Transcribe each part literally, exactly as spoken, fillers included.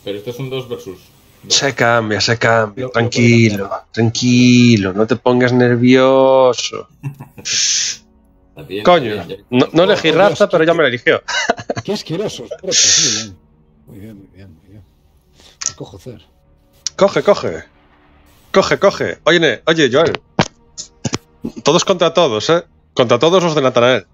Pero esto es un dos versus dos. Se cambia, se cambia. Tranquilo, tranquilo. No te pongas nervioso. Está bien, Coño, está bien, no, no elegí Oh, raza, Dios, pero qué- ya me la eligió. Qué asquerosos, protos. Muy bien. Muy bien, muy bien, muy bien. ¿Qué cojo hacer? Coge, coge. Coge, coge. Oye, ne- oye, Joel. Todos contra todos, ¿eh? Contra todos los de Natanael.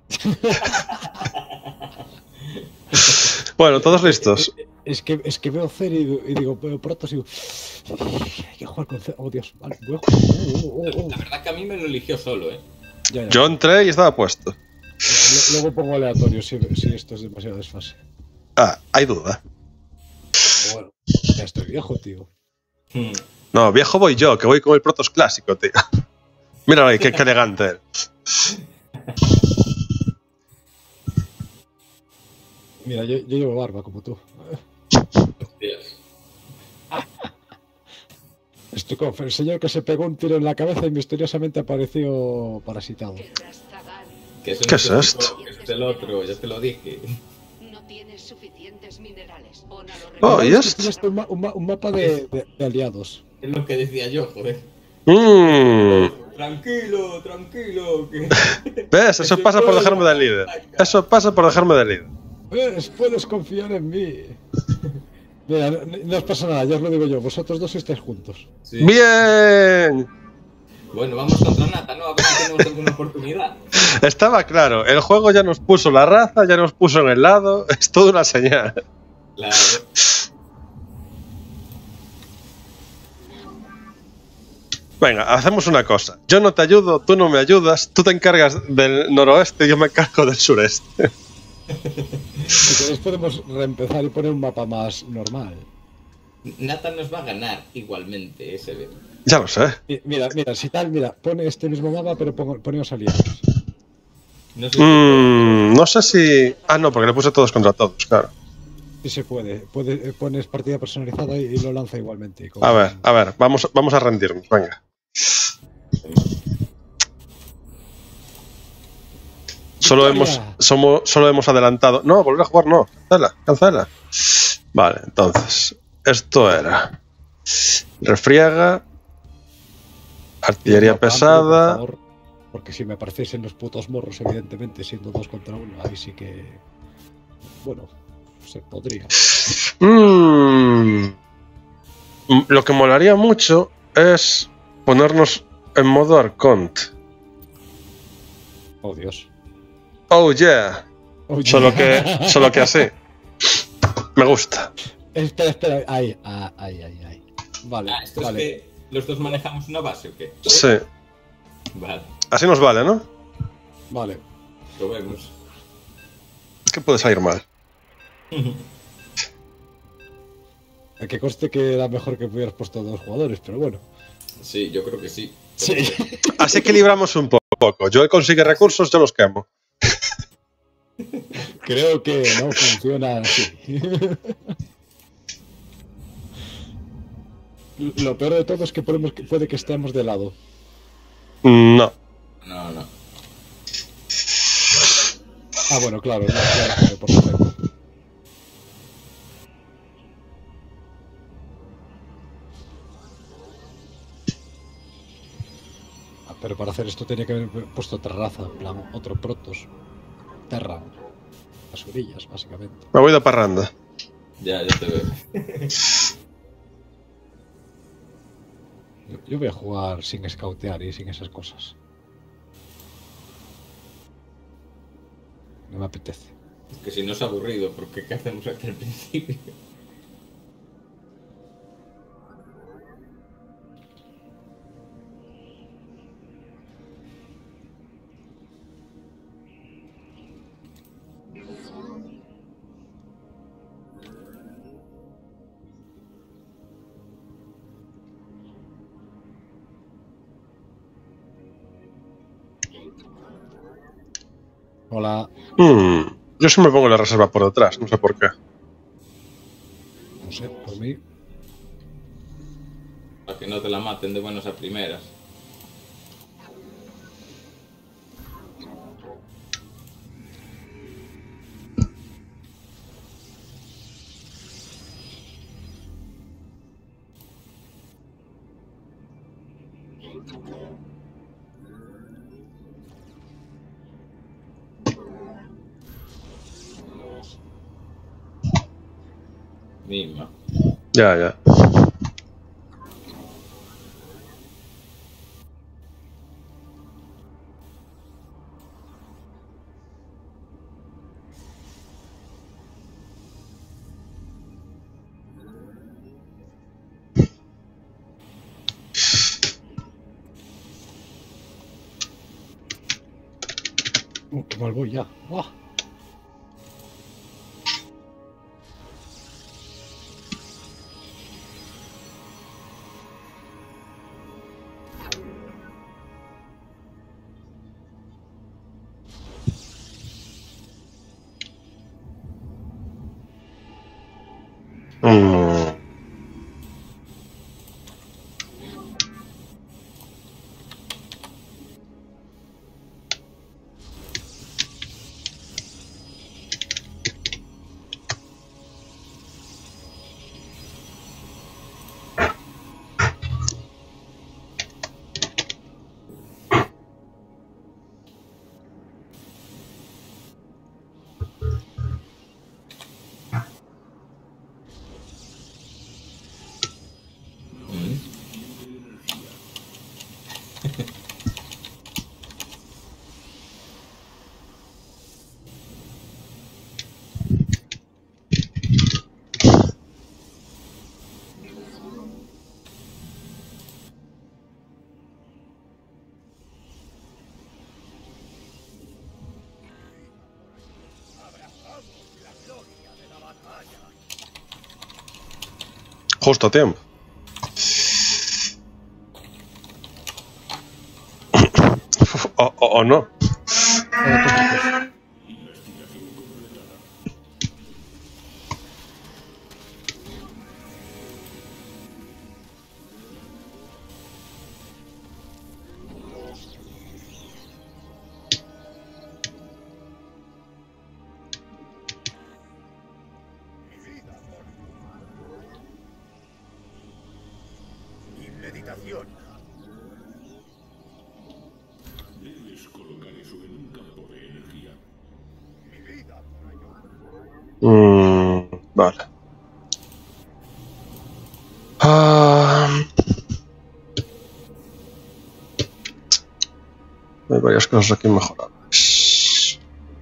Bueno, todos listos. Es que, es que veo Cer y, y digo, veo protos y digo, hay que jugar con Cer. Oh, Dios, vale, voy a jugar. Oh, oh, oh, oh. La verdad que a mí me lo eligió solo, ¿eh? Ya, ya. Yo entré y estaba puesto. Lu- Luego pongo aleatorio si, si esto es demasiado desfase. Ah, hay duda. Pero bueno, ya estoy viejo, tío. Hmm. No, viejo voy yo, que voy con el Protoss clásico, tío. Míralo ahí, qué, qué elegante. Mira, yo, yo llevo barba como tú. Hostias. Estoy con el señor que se pegó un tiro en la cabeza y misteriosamente apareció parasitado. Que eso ¿Qué no es el esto? único, que es el otro, ya te lo dije. No tienes suficientes minerales. Ona lo Oh, recuerda. ¿y Es que esto? tienes un, ma- un ma- un mapa de, de- de aliados. Es lo que decía yo, joder. Mmm. Tranquilo, tranquilo. Que... ¿Ves? Eso pasa por dejarme de líder. Eso pasa por dejarme de líder. Pues, puedes confiar en mí. Mira, no, no os pasa nada, ya os lo digo yo. Vosotros dos estáis juntos. Sí. ¡Bien! Bueno, vamos contra Nata, ¿no? A ver si tenemos alguna oportunidad. Estaba claro, el juego ya nos puso la raza, ya nos puso en el lado, es toda una señal. Claro. Venga, hacemos una cosa. Yo no te ayudo, tú no me ayudas, tú te encargas del noroeste y yo me encargo del sureste. Si queréis podemos reempezar y poner un mapa más normal. Nata nos va a ganar igualmente ese vez. Ya lo sé. Mi- Mira, mira, si tal, mira, pone este mismo mapa, pero pongo, poneos aliados. No sé si Mm, no sé si... Ah, no, porque le puse todos contra todos, claro. Si se puede, puede pones partida personalizada y, y lo lanza igualmente. y con- A ver, a ver, vamos, vamos a rendirnos, venga. Solo Victoria. hemos, somos, solo hemos adelantado... No, volver a jugar no. Cancela, cancela. Vale, entonces... Esto era... Refriega... Artillería Mapa amplio, pesada... por favor, porque si me apareciesen los putos morros, evidentemente, siendo dos contra uno, ahí sí que. Bueno, se podría. Mm. Lo que molaría mucho es ponernos en modo Arcont. Oh, Dios. Oh yeah. Oh, Solo que, solo que así. Me gusta. Espera, espera. Ahí, ah, ahí, ahí, ahí. Vale, Ah, ¿esto vale. es que los dos manejamos una base o qué? Sí. Vale, Así nos vale, ¿no? Vale. lo vemos. ¿Qué puede salir mal? A que conste que era mejor que hubieras puesto dos jugadores, pero bueno. Sí, yo creo que sí. Sí. Así equilibramos un poco. Yo consigue recursos, yo los quemo. Creo que no funciona así. Lo peor de todo es que podemos, puede que estemos de lado. No. No, no. Ah, bueno, claro, no, claro, claro, por defecto. Ah, pero para hacer esto tenía que haber puesto otra raza, en plan, otro Protoss. Terra. Las orillas, básicamente. Me voy de parranda. Ya, ya te veo. Yo, yo voy a jugar sin scoutear y sin esas cosas. No me apetece. Es que si no es aburrido, porque ¿qué hacemos aquí al principio? Hola. Mm, yo sí me pongo la reserva por detrás, no sé por qué. No sé, por mí. Para que no te la maten de buenas a primeras. Misma. Ya, ya. Uh, qué mal voy ya. ¡Buah! Mm. Mm. Justo a tiempo. O, o, o no. Ahora tópicos. Meditación. Mm, vale. Ah, hay varias cosas aquí mejorables.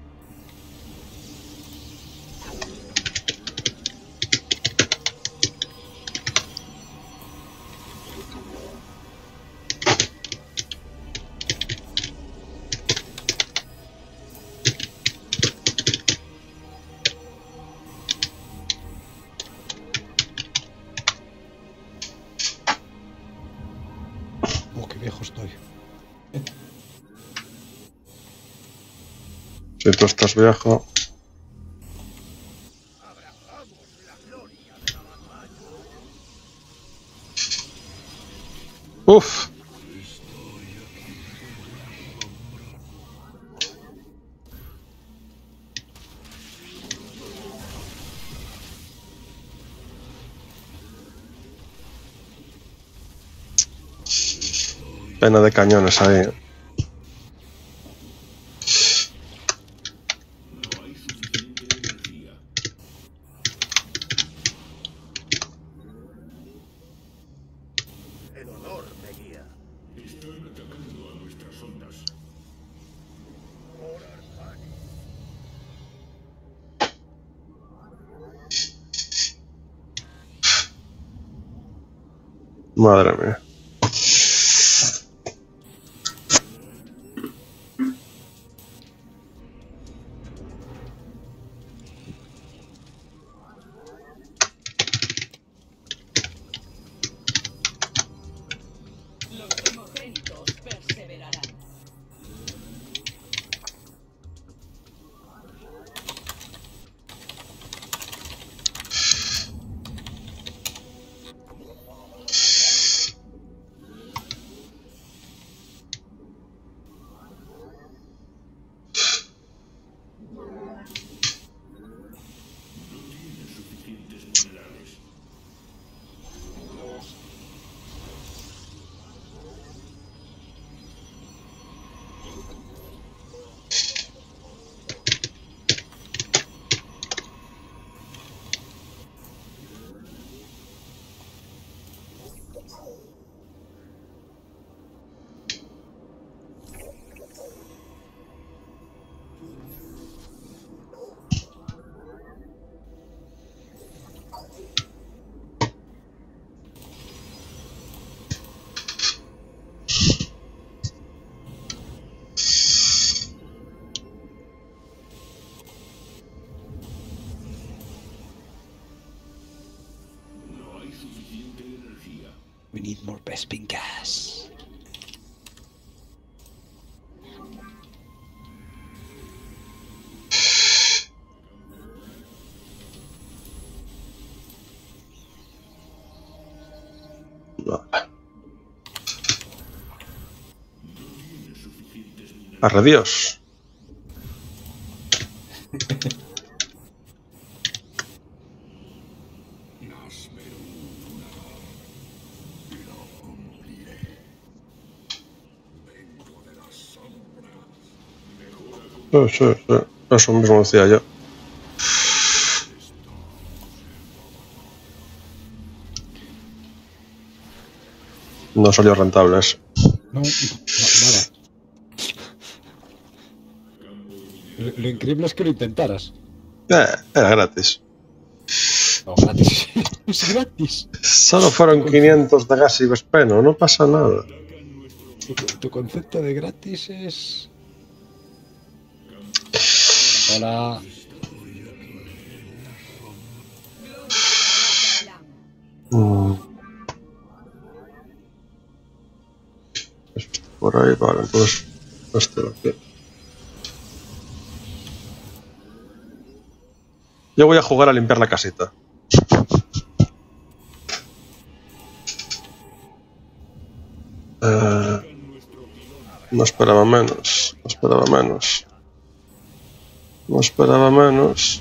Oh, qué viejo estoy. Si tú estás viejo. Uf. Pena de cañones ahí. El honor me guía. Madre mía. Los primogénitos perseverarán. We need more Bespin gas. Vale. Arre Dios. Sí, sí, sí. Eso mismo decía yo. No salió rentable eso. No, no, nada. Lo, lo increíble es que lo intentaras. Eh, era gratis. No, gratis. Es gratis. Solo fueron quinientos de gas y Vespeno, no pasa nada. Tu, tu concepto de gratis es... Hola. Mm. Esto por ahí, vale, entonces este de aquí. Yo voy a jugar a limpiar la casita. Eh, no esperaba menos, no esperaba menos. No esperaba menos.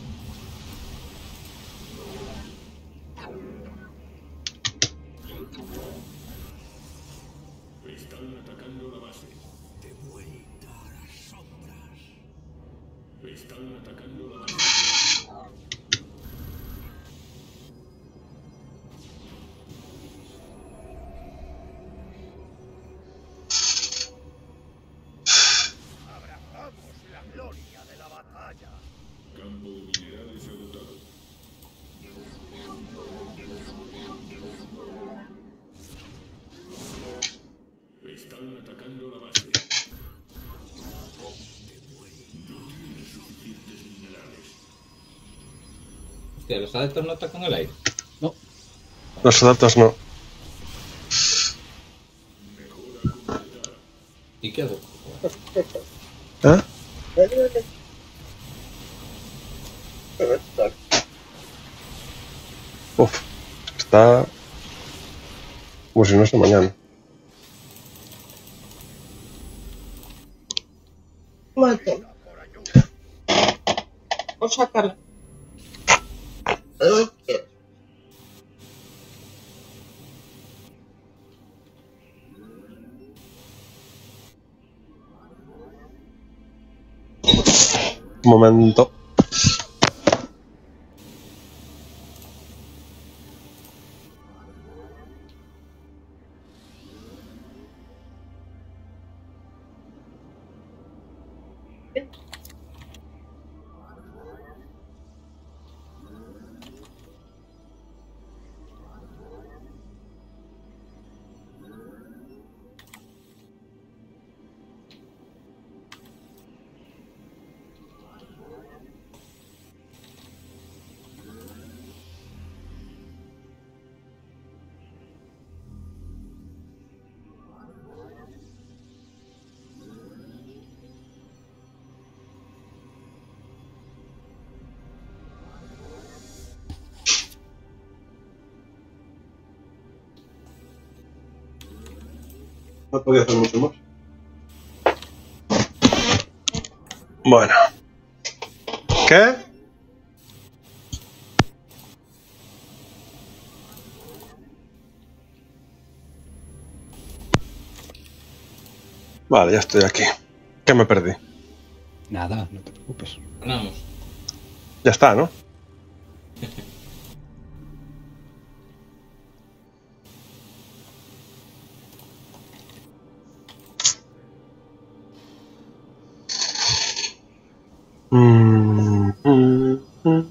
Hostia, los adeptos no atacan al aire. No. Los adaptos no. ¿Y qué hago? ¿Eh? Uf, está como si no sea mañana. Muerte. O sacarla. Lo que quieras. Un momento. No podía hacer mucho más. Bueno. ¿Qué? Vale, ya estoy aquí. ¿Qué me perdí? Nada, no te preocupes. Ganamos. Ya está, ¿no? Mm, mm, mm.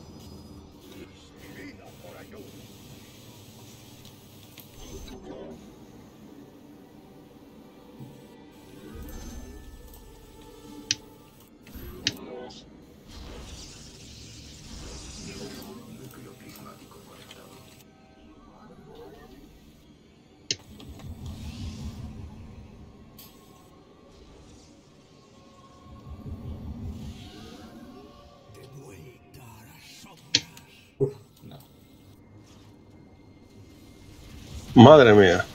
Uf, no. Madre mía.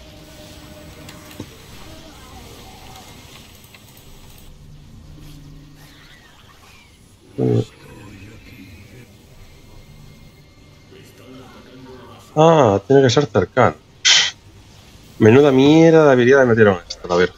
Ah, tiene que ser cercano. Menuda mierda de habilidad me metieron esta, a ver.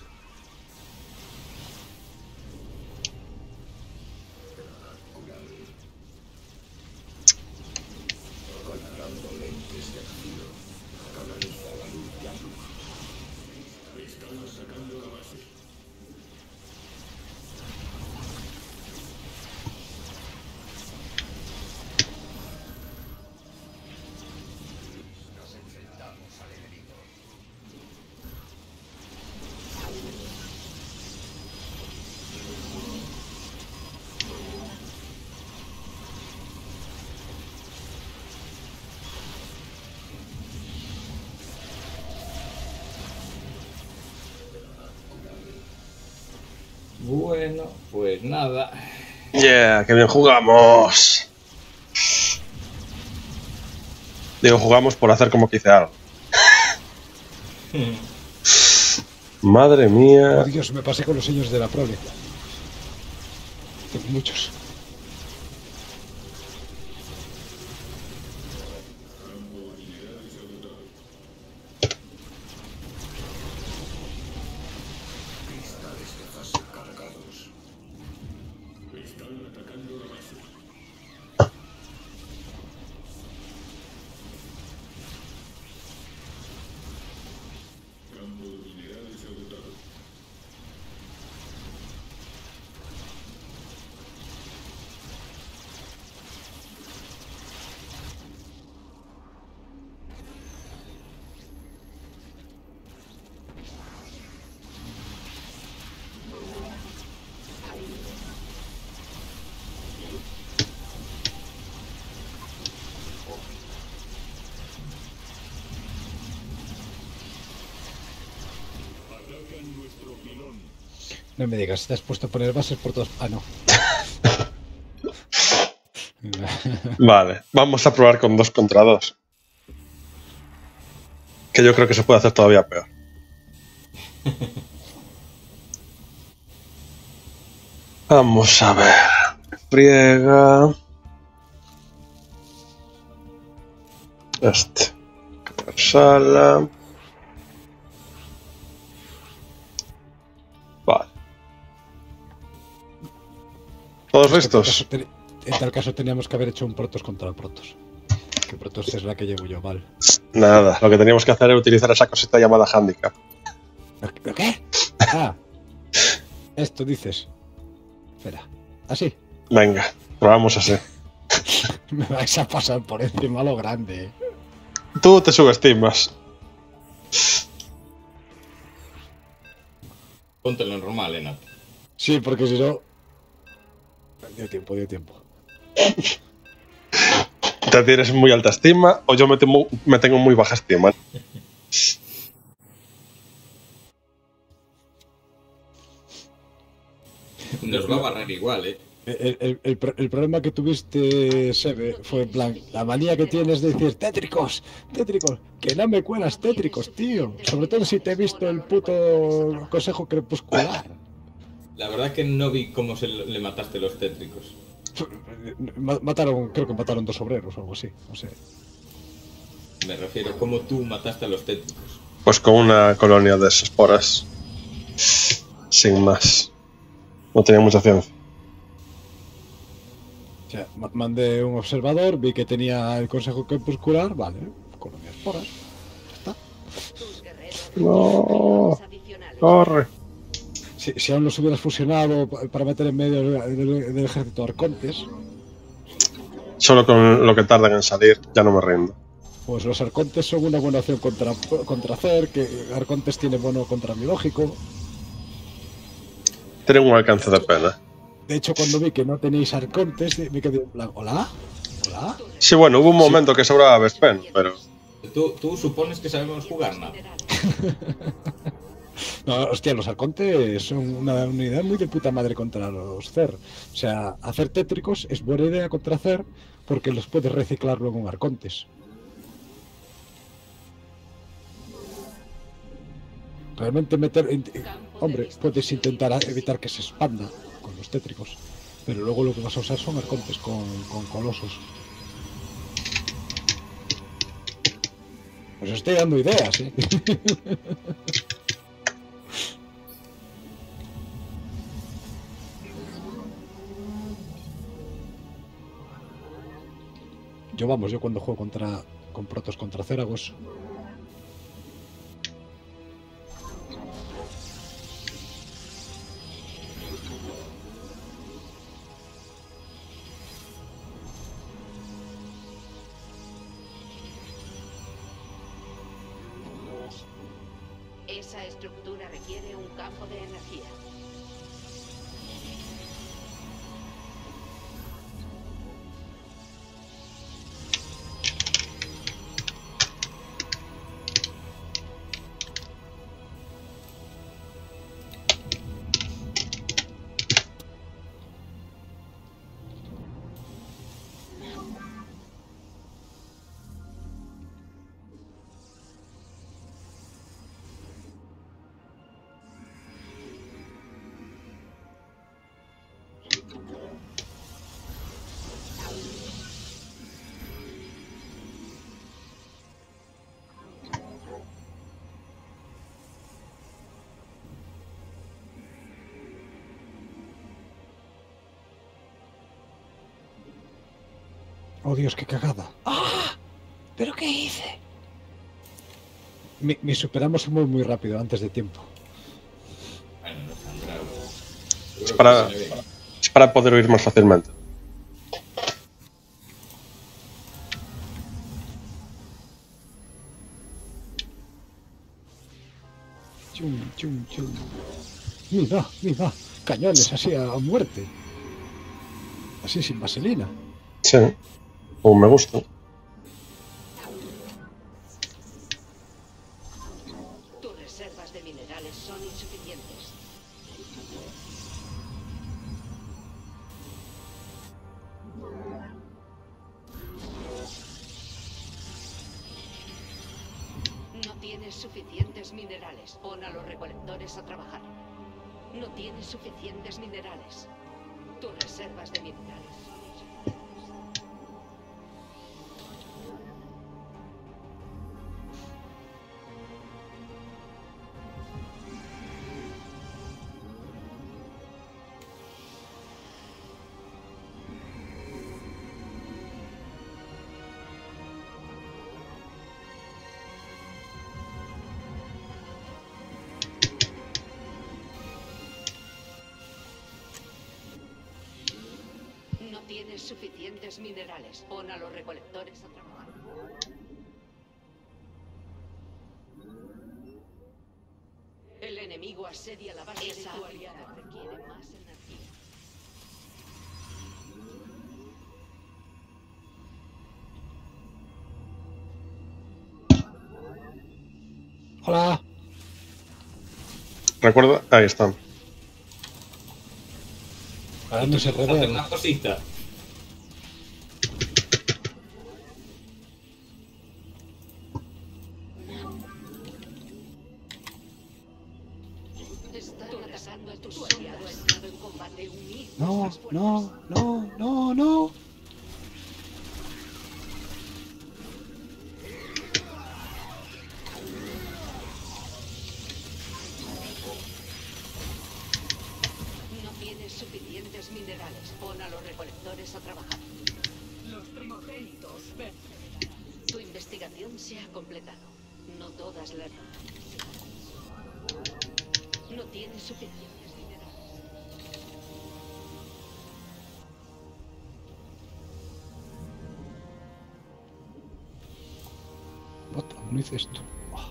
Bueno, pues nada. Yeah, que bien jugamos. Digo, jugamos por hacer como que hice algo. Madre mía. Oh, Dios, me pasé con los señores de la prole. Tengo muchos. No me digas, te has puesto a poner bases por todos. Ah, no. Vale, vamos a probar con dos contra dos. Que yo creo que se puede hacer todavía peor. Vamos a ver. Friega. Este. Sala. Vale. ¿Todos listos? En tal caso teníamos que haber hecho un Protoss contra Protoss. Que Protoss es la que llevo yo mal. Nada, lo que teníamos que hacer era utilizar esa cosita llamada handicap. ¿Lo qué? Ah. Esto dices. Espera. ¿Así? Venga, probamos así. Me vais a pasar por encima lo grande. Tú te subestimas. Póntelo en normal, Enat. Sí, porque si no... Dio tiempo, dio tiempo. ¿Te tienes muy alta estima o yo me tengo, me tengo muy baja estima? Nos va a barrer igual, eh. El, el, el, el problema que tuviste, Sebe, fue en plan, la manía que tienes de decir tétricos, tétricos, que no me cuelas tétricos, tío. Sobre todo si te he visto el puto consejo crepuscular. La verdad que no vi cómo se le mataste los tétricos. Mataron, creo que mataron dos obreros o algo así, no sé. Me refiero, cómo tú mataste a los tétricos. Pues con una colonia de esporas. Sin más. No tenía mucha ciencia. O sea, mandé un observador, vi que tenía el consejo crepuscular, vale, colonia de esporas, ya está. No, corre. Si, si aún los hubieras fusionado para meter en medio del, del, del ejército de arcontes. Solo con lo que tardan en salir, ya no me rindo. Pues los arcontes son una buena opción contra, contra Cer, que arcontes tiene bueno contra biológico. Tienen un alcance de pena. De hecho, cuando vi que no tenéis arcontes, me quedé en plan, ¿hola? ¿Hola? Sí, bueno, hubo un momento sí. que sobraba Vespen, pero... ¿Tú, tú supones que sabemos jugar nada. No, hostia, los arcontes son una unidad muy de puta madre contra los Cer. O sea, hacer tétricos es buena idea contra Cer porque los puedes reciclar luego en arcontes. Realmente meter... Hombre, puedes intentar evitar que se expanda con los tétricos, pero luego lo que vas a usar son arcontes con, con colosos. Os estoy dando ideas, ¿eh? Yo vamos, yo cuando juego contra con protos contra céragos. Esa estructura requiere un campo de energía. Oh Dios, qué cagada. ¡Ah! ¿Pero qué hice? Mi, mi superamos muy muy rápido, antes de tiempo. Bueno, no es tan grave. Es para, es para poder huir más fácilmente. Chum, chum, chum. Mira, mira. Cañones así a muerte. Así sin vaselina. Sí, como me gusta. Tus reservas de minerales son insuficientes. No tienes suficientes minerales. Pon a los recolectores a trabajar. No tienes suficientes minerales. Tus reservas de minerales son insuficientes. No tienes suficientes minerales. Pon a los recolectores a trabajar. El enemigo asedia la base de tu aliada. Requiere más energía. Hola. Recuerda, ahí están. Ahora no se Hacer rodea. una cosita. Están atacando a tus aliados. Ha entrado en combate. Unid No, vuestras fuerzas. no, no, no, no. No tienes suficientes minerales. Pon a los recolectores a trabajar. Los primogénitos vencerán. Tu investigación se ha completado. No todas las... No tienes suficientes minerales. Otra, no hice esto. Oh.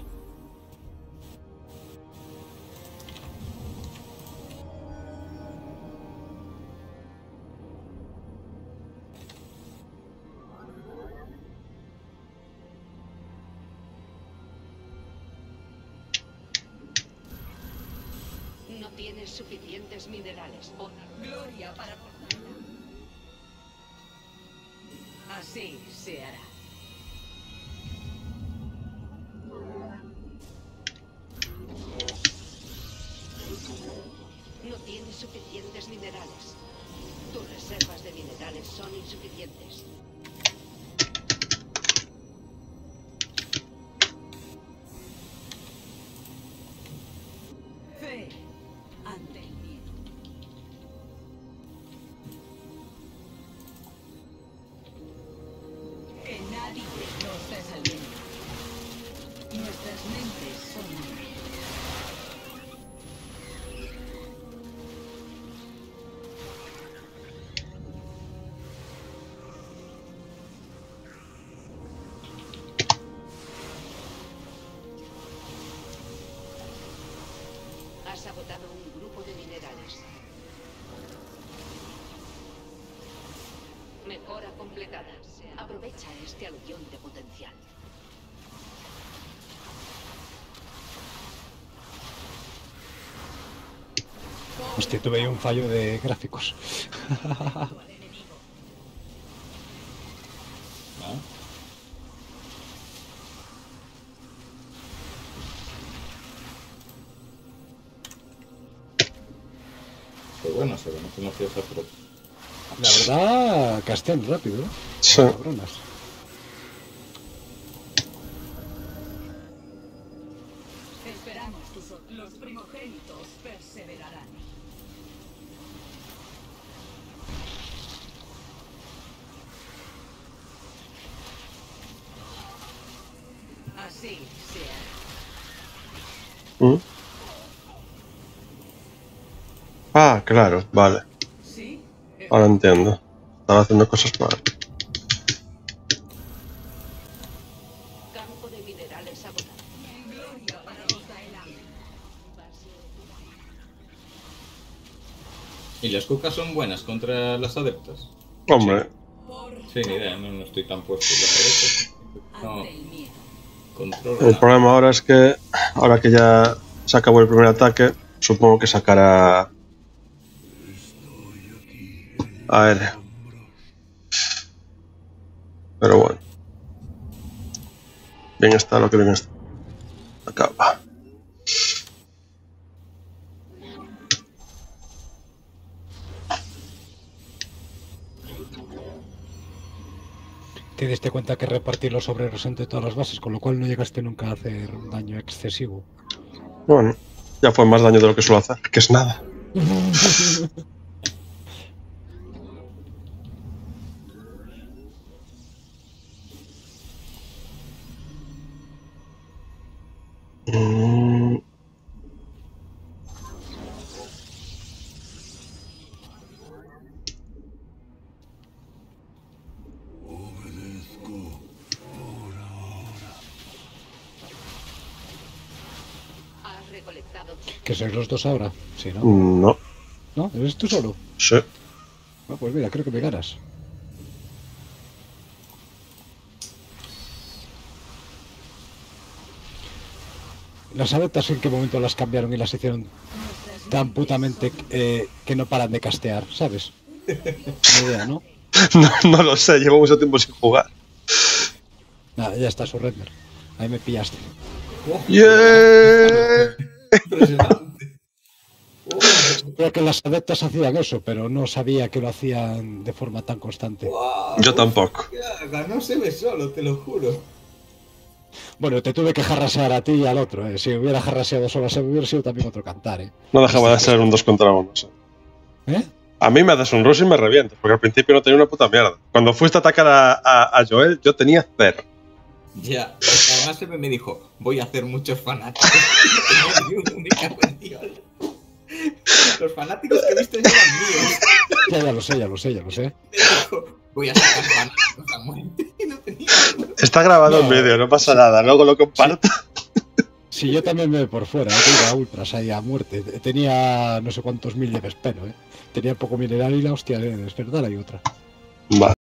No tienes suficientes minerales. Pon a los... Gloria para Portana. Así se hará. No tienes suficientes minerales. Tus reservas de minerales son insuficientes. Fe ante el miedo. Que nadie nos desaliente. Nuestras mentes son libres. Has agotado un grupo de minerales. Mejora completada. Aprovecha este aluvión de potencial. Hostia, tuve ahí un fallo de gráficos. ¿Ah? Qué bueno se ve, no conocía esa fruta. La verdad, castean rápido, ¿eh? Sí. Cabronas. Esperamos tus ot- los primogénitos perseverarán. Así sea. ¿Mm? Ah, claro, vale. Sí. Ahora entiendo. Estaba haciendo cosas mal. Campo de minerales agotado. Gloria para los Daelan. ¿Y las cucas son buenas contra las adeptas? Hombre, Sí, ni idea, no, no estoy tan puesto en las adeptas. No, Ante el miedo. controlo el nada. problema ahora es que, ahora que ya se acabó el primer ataque, supongo que sacará aéreo. Pero bueno. Bien está lo que bien está. Acaba. Te diste cuenta que repartir los obreros entre todas las bases, con lo cual no llegaste nunca a hacer un daño excesivo. Bueno, ya fue más daño de lo que suelo hacer, que es nada. Mm. Has recolectado. ¿Que sois los dos ahora? Sí, ¿no? No, ¿No? ¿Eres tú solo? sí. Ah, pues mira, creo que me ganas. ¿Las adeptas en qué momento las cambiaron y las hicieron tan putamente eh, que no paran de castear, ¿sabes? Ni idea, ¿no? No, no lo sé, llevo mucho tiempo sin jugar. Nada, ya está, surrender. Ahí me pillaste. ¡Yeah! Impresionante. Oh, Creo que las adeptas hacían eso, pero no sabía que lo hacían de forma tan constante. wow, Yo tampoco. hostia, ganó se ve solo, te lo juro. Bueno, te tuve que jarrasear a ti y al otro, ¿eh? Si hubiera jarraseado solo, se hubiera sido también otro cantar, ¿eh? No dejaba de ser un dos contra uno. Sí. ¿Eh? A mí me haces un rush y me revientas, porque al principio no tenía una puta mierda. Cuando fuiste a atacar a, a, a Joel, yo tenía cero. Ya, además se me dijo, voy a hacer muchos fanáticos. Y una única cuestión. Los fanáticos que viste eran míos. Ya, ya lo sé, ya lo sé, ya lo sé. Me dijo, voy a sacar fanáticos a muerte. Y no tenía. Está grabado en No. vídeo, no pasa nada. Luego lo comparto. Si yo también me voy por fuera, ¿eh? Que iba a ultras ahí a muerte. Tenía no sé cuántos mil de vespero, ¿eh? Tenía poco mineral y la hostia de despertar hay otra. Vale.